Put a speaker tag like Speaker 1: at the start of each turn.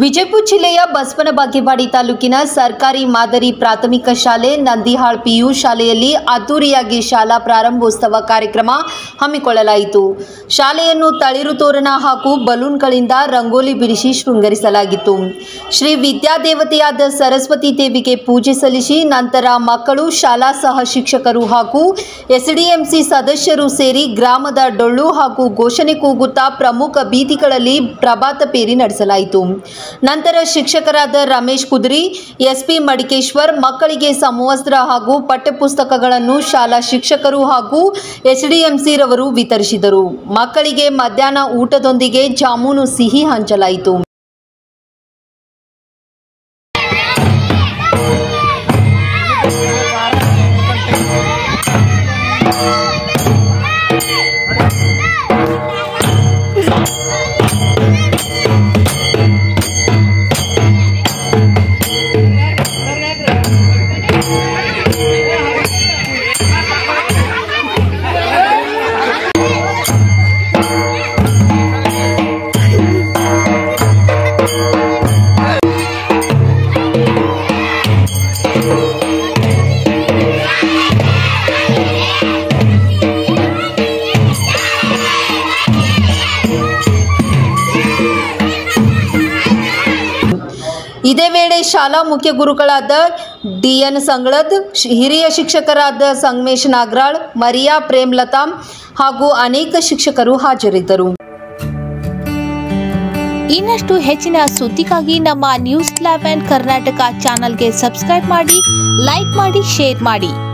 Speaker 1: ವಿಜಯಪುರ ಜಿಲ್ಲೆಯ ಬಸವನ ಬಾಗೇವಾಡಿ ತಾಲೂಕಿನ ಸರ್ಕಾರಿ ಮಾದರಿ ಪ್ರಾಥಮಿಕ ಶಾಲೆ ನಂದಿಹಾಳ್ ಪಿಯು ಶಾಲೆಯಲ್ಲಿ ಅದ್ದೂರಿಯಾಗಿ ಶಾಲಾ ಪ್ರಾರಂಭೋತ್ಸವ ಕಾರ್ಯಕ್ರಮ ಹಮ್ಮಿಕೊಳ್ಳಲಾಯಿತು. ಶಾಲೆಯನ್ನು ತಳಿರು ತೋರಣ ಹಾಗೂ ಬಲೂನ್ಗಳಿಂದ ರಂಗೋಲಿ ಬಿಡಿಸಿ ಶೃಂಗರಿಸಲಾಗಿತ್ತು. ಶ್ರೀ ವಿದ್ಯಾದೇವತೆಯಾದ ಸರಸ್ವತಿ ದೇವಿಗೆ ಪೂಜೆ ಸಲ್ಲಿಸಿ ನಂತರ ಮಕ್ಕಳು, ಶಾಲಾ ಸಹ ಶಿಕ್ಷಕರು ಹಾಗೂ ಎಸ್ಡಿಎಂಸಿ ಸದಸ್ಯರು ಸೇರಿ ಗ್ರಾಮದ ಡೊಳ್ಳು ಹಾಗೂ ಘೋಷಣೆ ಕೂಗುತ್ತಾ ಪ್ರಮುಖ ಬೀದಿಗಳಲ್ಲಿ ಪ್ರಭಾತ ಪೇರಿ ನಡೆಸಲಾಯಿತು. ನಂತರ ಶಿಕ್ಷಕರಾದ ರಮೇಶ್ ಕುದ್ರಿ, ಎಸ್ಪಿ ಮಡಿಕೇಶ್ವರ್ ಮಕ್ಕಳಿಗೆ ಸಮವಸ್ತ್ರ ಹಾಗೂ ಪಠ್ಯಪುಸ್ತಕಗಳನ್ನು ಶಾಲಾ ಶಿಕ್ಷಕರು ಹಾಗೂ ಎಸ್ಡಿಎಂಸಿ ರವರು ವಿತರಿಸಿದರು. ಮಕ್ಕಳಿಗೆ ಮಧ್ಯಾಹ್ನ ಊಟದೊಂದಿಗೆ ಜಾಮೂನು ಸಿಹಿ ಹಂಚಲಾಯಿತು. ಇದೇ ವೇಳೆ ಶಾಲಾ ಮುಖ್ಯ ಗುರುಗಳಾದ ಡಿಎನ್ ಸಂಗಳದ್, ಹಿರಿಯ ಶಿಕ್ಷಕರಾದ ಸಂಗಮೇಶ್ ನಾಗರಾಳ್, ಮರಿಯಾ ಪ್ರೇಮಲತಾ ಹಾಗೂ ಅನೇಕ ಶಿಕ್ಷಕರು ಹಾಜರಿದ್ದರು.
Speaker 2: ಇನ್ನಷ್ಟು ಹೆಚ್ಚಿನ ಸುದ್ದಿಗಾಗಿ ನಮ್ಮ ನ್ಯೂಸ್ 11 ಕರ್ನಾಟಕ ಚಾನೆಲ್ಗೆ ಸಬ್ಸ್ಕ್ರೈಬ್ ಮಾಡಿ, ಲೈಕ್ ಮಾಡಿ, ಶೇರ್ ಮಾಡಿ.